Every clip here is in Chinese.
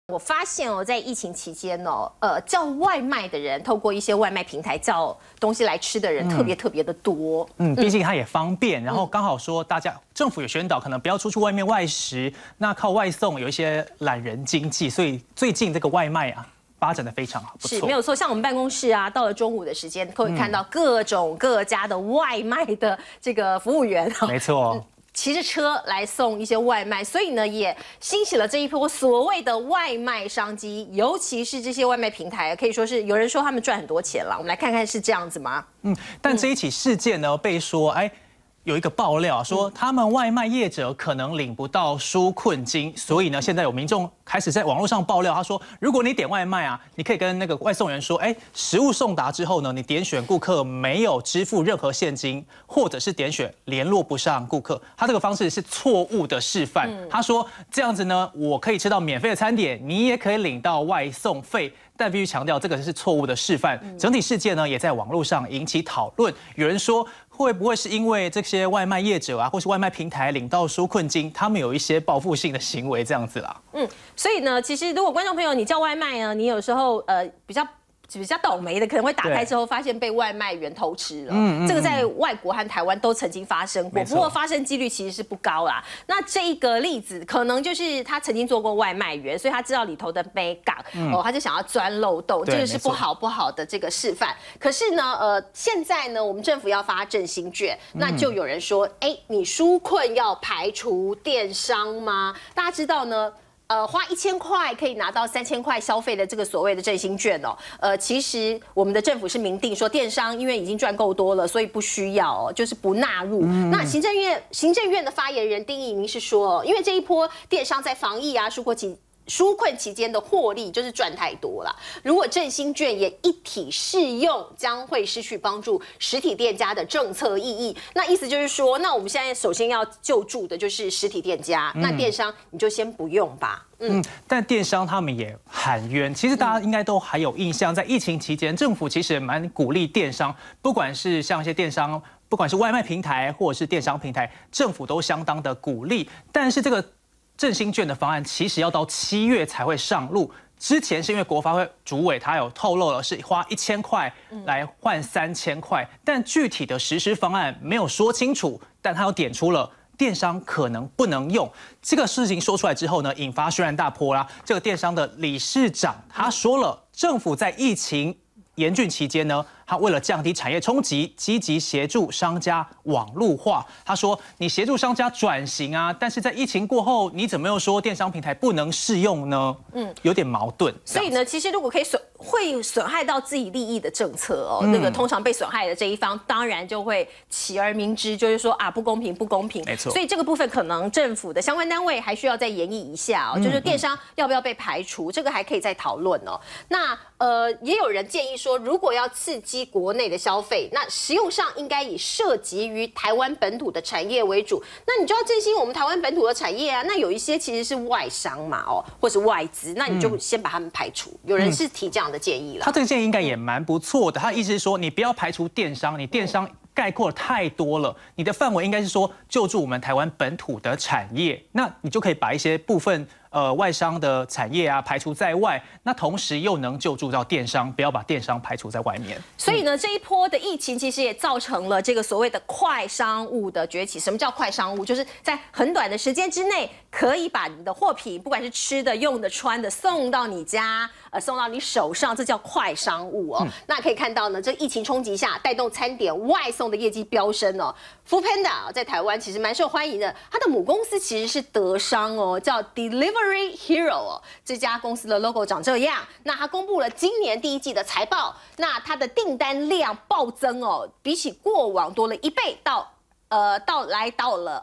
我发现哦，在疫情期间哦，叫外卖的人，透过一些外卖平台叫东西来吃的人，特别的多。 毕竟它也方便，然后刚好说大家政府也宣导，可能不要出去外面外食，那靠外送有一些懒人经济，所以最近这个外卖啊。 发展的非常好，不错， 是没有错。像我们办公室啊，到了中午的时间，可以看到各种各家的外卖的这个服务员， 没错， 骑着车来送一些外卖，所以呢，也兴起了这一波所谓的外卖商机，尤其是这些外卖平台，可以说是有人说他们赚很多钱了。我们来看看是这样子吗？ 但这一起事件呢，被说，有一个爆料说，他们外卖业者可能领不到纾困金，所以呢，现在有民众开始在网络上爆料，他说，如果你点外卖啊，你可以跟那个外送员说，食物送达之后呢，你点选顾客没有支付任何现金，或者是点选联络不上顾客，他这个方式是错误的示范。他说这样子呢，我可以吃到免费的餐点，你也可以领到外送费。 但必须强调，这个是错误的示范。整体事件呢，也在网络上引起讨论。有人说，会不会是因为这些外卖业者啊，或是外卖平台领到纾困金，他们有一些报复性的行为这样子啦？ 所以呢，其实如果观众朋友你叫外卖呢，你有时候比较倒霉的，可能会打开之后发现被外卖员偷吃了。这个在外国和台湾都曾经发生过，不过发生几率其实是不高啦。那这一个例子可能就是他曾经做过外卖员，所以他知道里头的美感，他就想要钻漏洞，这个是不好的这个示范。可是呢，现在呢，我们政府要发振兴券，那就有人说，你纾困要排除电商吗？大家知道呢？ 花1000块可以拿到3000块消费的这个所谓的振兴券哦。其实我们的政府是明定说，电商因为已经赚够多了，所以不需要哦，就是不纳入。那行政院的发言人丁怡铭是说，因为这一波电商在防疫啊、纾困期间的获利就是赚太多了，如果振兴券也一体适用，将会失去帮助实体店家的政策意义。那意思就是说，那我们现在首先要救助的就是实体店家，那电商你就先不用吧。 但电商他们也喊冤。其实大家应该都还有印象，在疫情期间，政府其实也蛮鼓励电商，不管是像一些电商，不管是外卖平台或者是电商平台，政府都相当的鼓励。但是这个振兴券的方案其实要到7月才会上路。之前是因为国发会主委他有透露了，是花1000块来换3000块，但具体的实施方案没有说清楚，但他有点出了。 电商可能不能用这个事情说出来之后呢，引发轩然大波啦。这个电商的理事长他说了，政府在疫情严峻期间呢，他为了降低产业冲击，积极协助商家网路化。他说，你协助商家转型啊，但是在疫情过后，你怎么又说电商平台不能适用呢？有点矛盾。 所以呢，其实如果可以会损害到自己利益的政策哦，那个通常被损害的这一方，当然就会起而明之，就是说啊，不公平，不公平。 没错。 所以这个部分可能政府的相关单位还需要再研议一下哦，就是电商要不要被排除，这个还可以再讨论哦。那也有人建议说，如果要刺激国内的消费，那实用上应该以涉及于台湾本土的产业为主。那你就要振兴我们台湾本土的产业啊。那有一些其实是外商嘛，或是外资，那你就先把他们排除。有人是提这样的建议了。 他这个建议应该也蛮不错的。他的意思是说，你不要排除电商，你电商概括太多了，你的范围应该是说救助我们台湾本土的产业，那你就可以把一些部分。外商的产业啊排除在外，那同时又能救助到电商，不要把电商排除在外面。 所以呢，这一波的疫情其实也造成了这个所谓的快商务的崛起。什么叫快商务？就是在很短的时间之内，可以把你的货品，不管是吃的、用的、穿的，送到你家，送到你手上，这叫快商务哦。那可以看到呢，这疫情冲击下，带动餐点外送的业绩飙升哦。Foodpanda 在台湾其实蛮受欢迎的，它的母公司其实是德商哦，叫 Delivery Hero 哦，这家公司的 logo 长这样。那它公布了今年第1季的财报，那它的订单量暴增哦，比起过往多了1倍，到了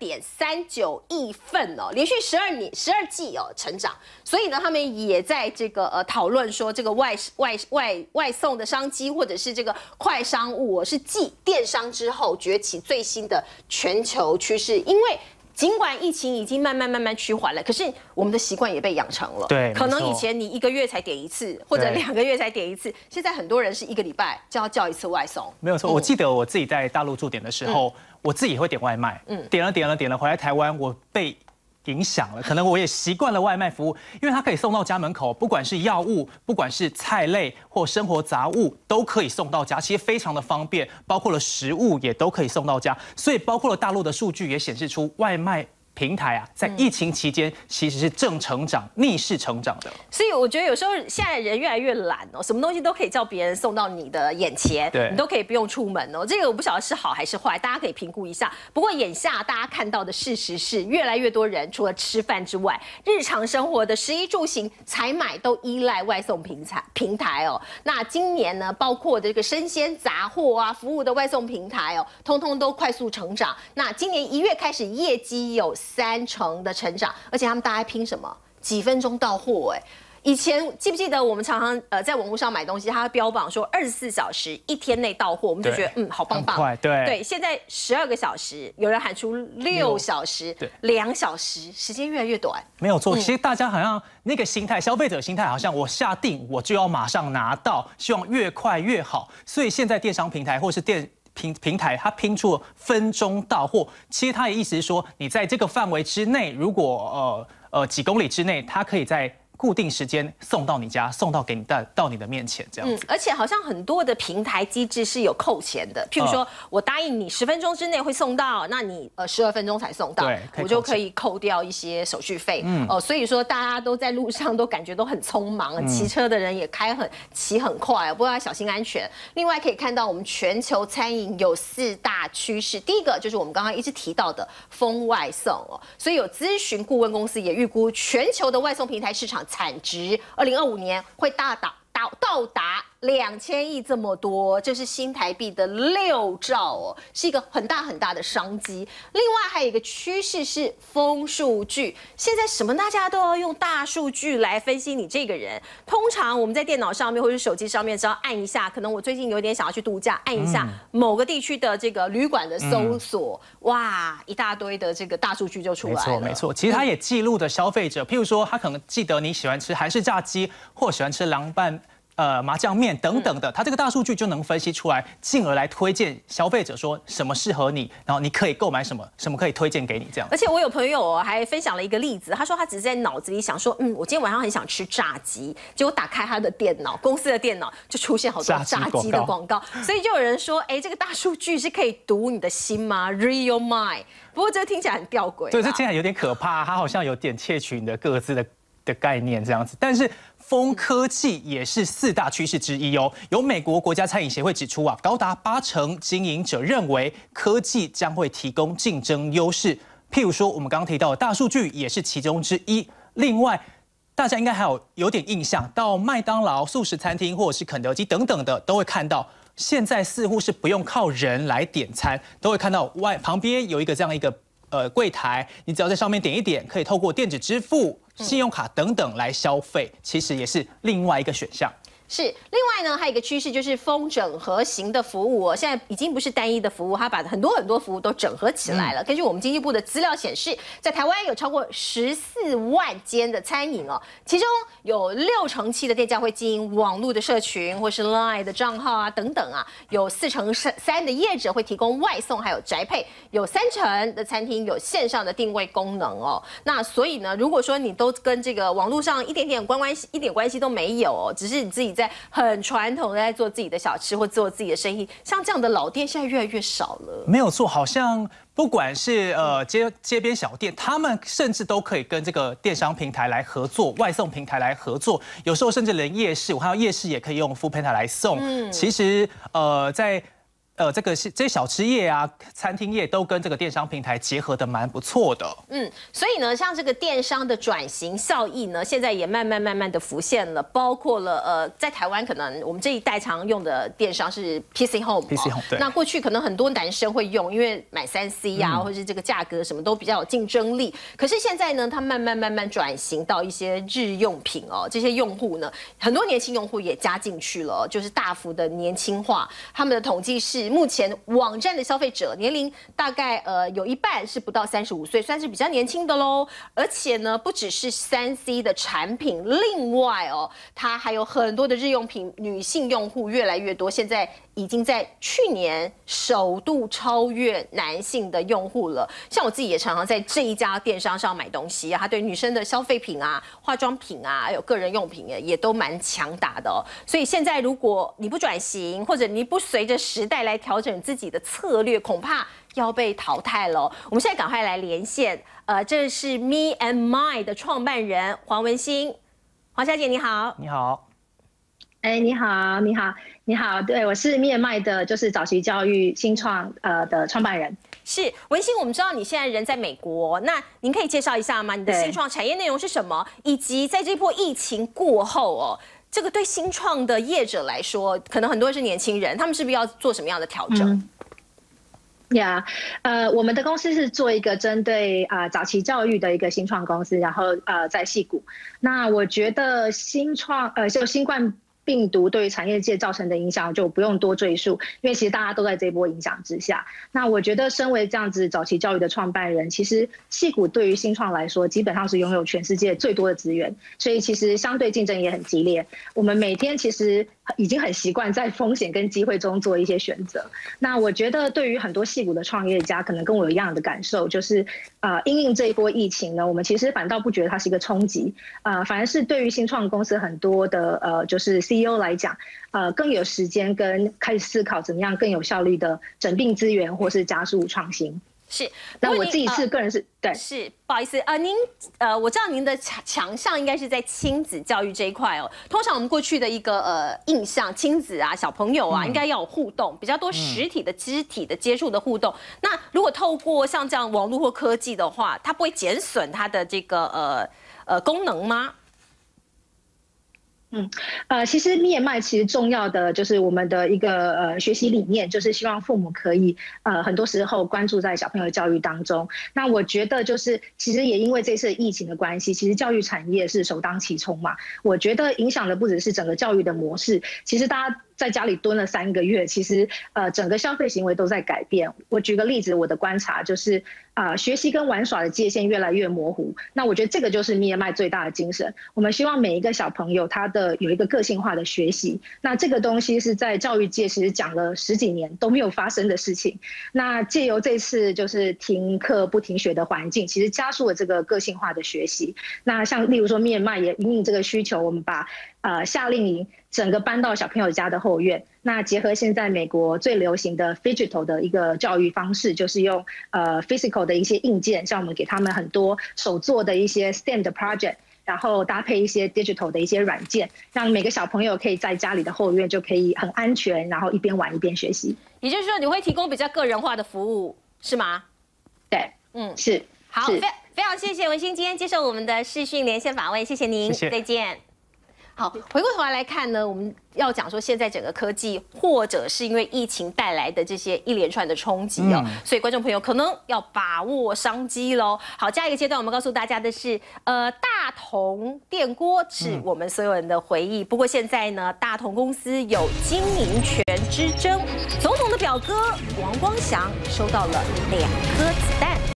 2.39亿份哦，连续12季哦成长。所以呢，他们也在这个讨论说，这个外送的商机或者是这个快商务是继电商之后崛起最新的全球趋势，因为。尽管疫情已经慢慢趋缓了，可是我们的习惯也被养成了。 对， 可能以前你1个月才点一次，或者2个月才点一次，现在很多人是1个礼拜就要叫一次外送。 没有错，我记得我自己在大陆驻点的时候，我自己也会点外卖。点了回来台湾，我被影响了，可能我也习惯了外卖服务，因为它可以送到家门口，不管是药物，不管是菜类或生活杂物，都可以送到家，其实非常的方便，包括了食物也都可以送到家，所以包括了大陆的数据也显示出外卖平台啊，在疫情期间其实是正成长、逆势成长的。 所以我觉得有时候现在人越来越懒哦，什么东西都可以叫别人送到你的眼前，你都可以不用出门哦。这个我不晓得是好还是坏，大家可以评估一下。不过眼下大家看到的事实是，越来越多人除了吃饭之外，日常生活的食衣住行、采买都依赖外送平台哦。那今年呢，包括这个生鲜杂货啊、服务的外送平台哦，通通都快速成长。那今年1月开始，业绩有30%的成长，而且他们大概拼什么？几分钟到货哎！以前记不记得我们常常在网络上买东西，它标榜说24小时1天内到货，我们就觉得好棒棒。 快，对， 现在12个小时，有人喊出6小时，对，2小时，时间越来越短。 没有错，其实大家好像那个心态，消费者心态好像我下定我就要马上拿到，希望越快越好。所以现在电商平台或是平台，它拼出了分钟到货。其实它的意思是说，你在这个范围之内，如果几公里之内，它可以在固定时间送到你家，送到到你的面前这样子。 而且好像很多的平台机制是有扣钱的，譬如说我答应你10分钟之内会送到，那你12分钟才送到，我就可以扣掉一些手续费。所以说大家都在路上都感觉都很匆忙，骑车的人也骑很快，不过要小心安全。另外可以看到我们全球餐饮有4大趋势，第一个就是我们刚刚一直提到的封外送哦，所以有咨询顾问公司也预估全球的外送平台市场产值2025年会到达2000亿这么多，这是新台币的6兆哦，是一个很大很大的商机。另外还有一个趋势是风数据，现在什么大家都要用大数据来分析你这个人。通常我们在电脑上面或者是手机上面，只要按一下，可能我最近有点想要去度假，按一下某个地区的这个旅馆的搜索，哇，一大堆的这个大数据就出来了。 没错，其实它也记录的消费者，譬如说他可能记得你喜欢吃韩式炸鸡，或喜欢吃凉拌麻酱面等等的，它这个大数据就能分析出来，进而来推荐消费者说什么适合你，然后你可以购买什么可以推荐给你这样。 而且我有朋友还分享了一个例子，他说他只是在脑子里想说，我今天晚上很想吃炸鸡，结果打开他的电脑，公司的电脑就出现好多炸鸡的广告，所以就有人说，这个大数据是可以读你的心吗 ？Read your mind。不过这听起来很吊诡。 对，这听起来有点可怕，它好像有点窃取你的各自的概念这样子，但是风科技也是4大趋势之一哦。有美国国家餐饮协会指出啊，高达80%经营者认为科技将会提供竞争优势。譬如说，我们刚刚提到的大数据也是其中之一。另外，大家应该还有点印象，到麦当劳、速食餐厅或者是肯德基等等的，都会看到现在似乎是不用靠人来点餐，都会看到旁边有一个这样一个柜台，你只要在上面点一点，可以透过电子支付、信用卡等等来消费，其实也是另外一个选项。 是，另外呢，还有一个趋势就是风整合型的服务哦，现在已经不是单一的服务，它把很多服务都整合起来了。根据我们经济部的资料显示，在台湾有超过14万间的餐饮哦，其中有7%的店家会经营网络的社群或是 LINE 的账号啊等等啊，有4%的业者会提供外送还有宅配，有3%的餐厅有线上的定位功能哦。那所以呢，如果说你都跟这个网络上一点关系都没有哦，只是你自己在很传统的在做自己的小吃或做自己的生意，像这样的老店现在越来越少了。 没有错，好像不管是街边小店，他们甚至都可以跟这个电商平台来合作，外送平台来合作。有时候甚至连夜市，我看到夜市也可以用 Foodpanda 来送。其实在这些小吃业啊、餐厅业都跟这个电商平台结合的蛮不错的。 所以呢，像这个电商的转型效益呢，现在也慢慢的浮现了，包括了在台湾可能我们这一代常用的电商是 PC Home， 对。 那过去可能很多男生会用，因为买3C 啊，或是这个价格什么都比较有竞争力。可是现在呢，它慢慢转型到一些日用品哦，这些用户呢，很多年轻用户也加进去了，就是大幅的年轻化。他们的统计是是目前网站的消费者年龄大概有一半是不到35岁，算是比较年轻的喽。而且呢，不只是3C 的产品，另外哦，它还有很多的日用品，女性用户越来越多，现在已经在去年首度超越男性的用户了。像我自己也常常在这一家电商上买东西啊，它对女生的消费品啊、化妆品啊，还有个人用品也都蛮强大的哦。所以现在如果你不转型，或者你不随着时代来调整自己的策略，恐怕要被淘汰了。我们现在赶快来连线，这是 Me and My 的创办人黄文馨，黄小姐你好。 你好。 你好，你好，你好，对，我是Me and My的，就是早期教育新创的创办人。 是文馨，我们知道你现在人在美国，那您可以介绍一下吗？你的新创产业内容是什么？以及在这波疫情过后哦，这个对新创的业者来说，可能很多是年轻人，他们是不是要做什么样的调整？ 我们的公司是做一个针对早期教育的一个新创公司，然后在矽谷。那我觉得就新冠病毒对于产业界造成的影响就不用多赘述，因为其实大家都在这波影响之下。那我觉得身为这样子早期教育的创办人，其实矽谷对于新创来说基本上是拥有全世界最多的资源，所以其实相对竞争也很激烈。我们每天其实已经很习惯在风险跟机会中做一些选择。那我觉得对于很多矽谷的创业家，可能跟我有一样的感受，就是因应这一波疫情呢，我们其实反倒不觉得它是一个冲击，反而是对于新创公司很多的就是 CEO 来讲，更有时间跟开始思考怎么样更有效率的整并资源或是加速创新。 是， 那我自己是个人是对， 是不好意思您我知道您的强项应该是在亲子教育这一块哦。通常我们过去的一个印象，亲子啊、小朋友啊，应该要有互动，比较多实体的、肢体的接触的互动。那如果透过像这样网络或科技的话，它不会减损它的这个功能吗？ 其实Me and My其实重要的就是我们的一个学习理念，就是希望父母可以很多时候关注在小朋友的教育当中。那我觉得就是其实也因为这次疫情的关系，其实教育产业是首当其冲嘛。我觉得影响的不只是整个教育的模式，其实大家在家里蹲了3个月，其实整个消费行为都在改变。我举个例子，我的观察就是学习跟玩耍的界限越来越模糊。那我觉得这个就是 Me and My 最大的精神。我们希望每一个小朋友他的有一个个性化的学习。那这个东西是在教育界其实讲了10几年都没有发生的事情。那借由这次就是停课不停学的环境，其实加速了这个个性化的学习。那像例如说 Me and My 也因应这个需求，我们把夏令营整个搬到小朋友家的后院。那结合现在美国最流行的 digital 的一个教育方式，就是用physical 的一些硬件，像我们给他们很多手做的一些 STEM 的 project， 然后搭配一些 digital 的一些软件，让每个小朋友可以在家里的后院就可以很安全，然后一边玩一边学习。 也就是说，你会提供比较个人化的服务，是吗？ 对，是。 好，非常谢谢文馨今天接受我们的视讯连线访问，谢谢您， 谢谢， 再见。好，回过头来看呢，我们要讲说现在整个科技，或者是因为疫情带来的这些一连串的冲击哦，所以观众朋友可能要把握商机喽。好，下一个阶段我们告诉大家的是，大同电锅是我们所有人的回忆。不过现在呢，大同公司有经营权之争，总统的表哥王光祥收到了2颗子弹。